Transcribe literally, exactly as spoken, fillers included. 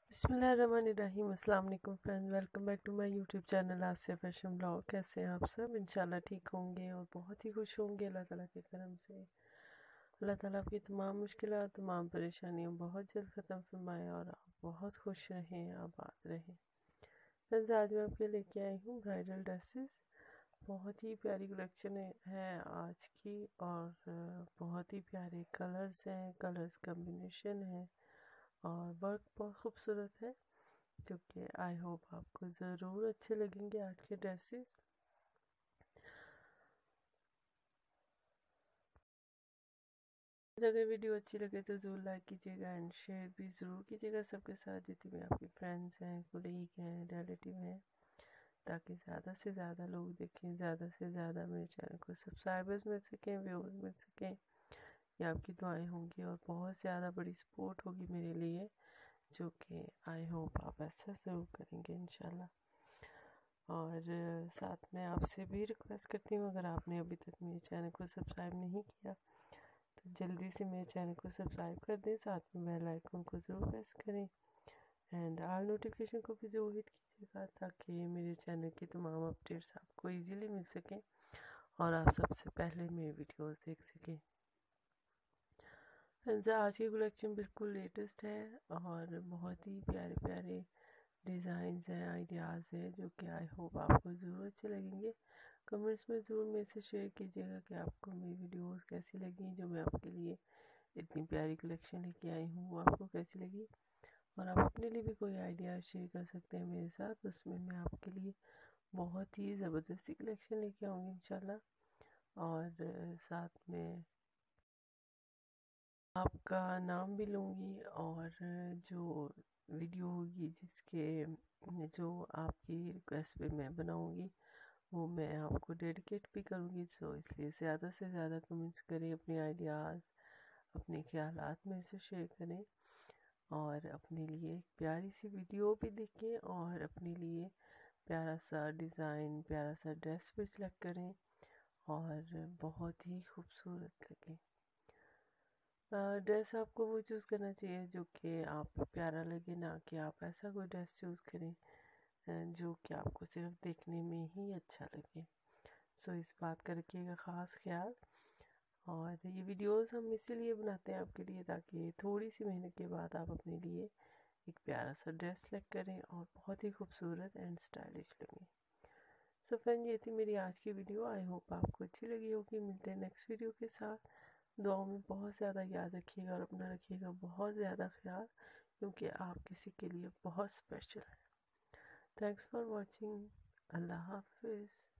बिस्मिल्लाहिर्रहमानिर्रहीम। अस्सलाम वालेकुम friends, welcome back to my YouTube channel Asiya fashion blog. कैसे हैं आप सब? इंशाल्लाह ठीक होंगे और बहुत ही खुश होंगे अल्लाह ताला के करम से। अल्लाह ताला आपकी तमाम मुश्किलात, तमाम परेशानियां बहुत जल्द ख़त्म फरमाए और आप बहुत खुश रहें, आबाद रहें। फ्रेंड्स, आज मैं आपके लेके आई हूँ ब्राइडल ड्रेसेस। बहुत ही प्यारी कलेक्शन है आज की और बहुत ही प्यारे कलर्स हैं, कलर्स कम्बिनेशन है और वर्क बहुत खूबसूरत है, जो कि आई होप आपको ज़रूर अच्छे लगेंगे आज के ड्रेसेस। अगर वीडियो अच्छी लगे तो ज़रूर लाइक कीजिएगा एंड शेयर भी ज़रूर कीजिएगा सबके साथ, जितने भी आपके फ्रेंड्स हैं, कोलीग हैं, रिलेटिव हैं, ताकि ज़्यादा से ज़्यादा लोग देखें, ज़्यादा से ज़्यादा मेरे चैनल को सब्सक्राइबर्स मिल सकें, व्यूअर्स मिल सकें। ये आपकी दुआएं होंगी और बहुत ज़्यादा बड़ी सपोर्ट होगी मेरे लिए, जो कि आई होप आप ऐसा ज़रूर करेंगे इंशाल्लाह। और साथ में आपसे भी रिक्वेस्ट करती हूँ, अगर आपने अभी तक मेरे चैनल को सब्सक्राइब नहीं किया तो जल्दी से मेरे चैनल को सब्सक्राइब कर दें, साथ में बेल आइकन को ज़रूर प्रेस करें एंड ऑल नोटिफिकेशन को भी ज़रूर हिट कीजिएगा, ताकि मेरे चैनल की तमाम अपडेट्स आपको इजीली मिल सकें और आप सबसे पहले मेरे वीडियोस देख सकें। फ्रेंड्स, आज की कलेक्शन बिल्कुल लेटेस्ट है और बहुत ही प्यारे प्यारे डिज़ाइंस हैं, आइडियाज़ हैं, जो कि आई होप आपको ज़रूर अच्छे लगेंगे। कमेंट्स में ज़रूर मेरे से शेयर कीजिएगा कि आपको मेरी वीडियोस कैसी लगी, जो मैं आपके लिए इतनी प्यारी कलेक्शन लेके आई हूँ वो आपको कैसी लगी। और आप अपने लिए भी कोई आइडिया शेयर कर सकते हैं मेरे साथ, उसमें मैं आपके लिए बहुत ही ज़बरदस्ती कलेक्शन लेके आऊँगी इंशाल्लाह। और साथ में आपका नाम भी लूँगी और जो वीडियो होगी जिसके जो आपकी रिक्वेस्ट पे मैं बनाऊँगी वो मैं आपको डेडिकेट भी करूँगी। सो इसलिए ज़्यादा से ज़्यादा कमेंट्स करें, अपने आइडियाज़, अपने ख्यालात मेरे से शेयर करें और अपने लिए एक प्यारी सी वीडियो भी देखें और अपने लिए प्यारा सा डिज़ाइन, प्यारा सा ड्रेस भी सिलेक्ट करें और बहुत ही खूबसूरत लगे। ड्रेस आपको वो चूज़ करना चाहिए जो कि आप पे प्यारा लगे, ना कि आप ऐसा कोई ड्रेस चूज़ करें जो कि आपको सिर्फ देखने में ही अच्छा लगे। सो इस बात का रखिएगा ख़ास ख्याल। और ये वीडियोस हम इसीलिए बनाते हैं आपके लिए, ताकि थोड़ी सी मेहनत के बाद आप अपने लिए एक प्यारा सा ड्रेस सेलेक्ट करें और बहुत ही खूबसूरत एंड स्टाइलिश लगें। सो फ्रेंड, ये थी मेरी आज की वीडियो। आई होप आपको अच्छी लगी होगी। मिलते हैं नेक्स्ट वीडियो के साथ। दुआओं में बहुत ज़्यादा याद रखिएगा और अपना रखिएगा बहुत ज़्यादा ख्याल, क्योंकि आप किसी के लिए बहुत स्पेशल हैं। Thanks for watching. अल्लाह हाफिज़।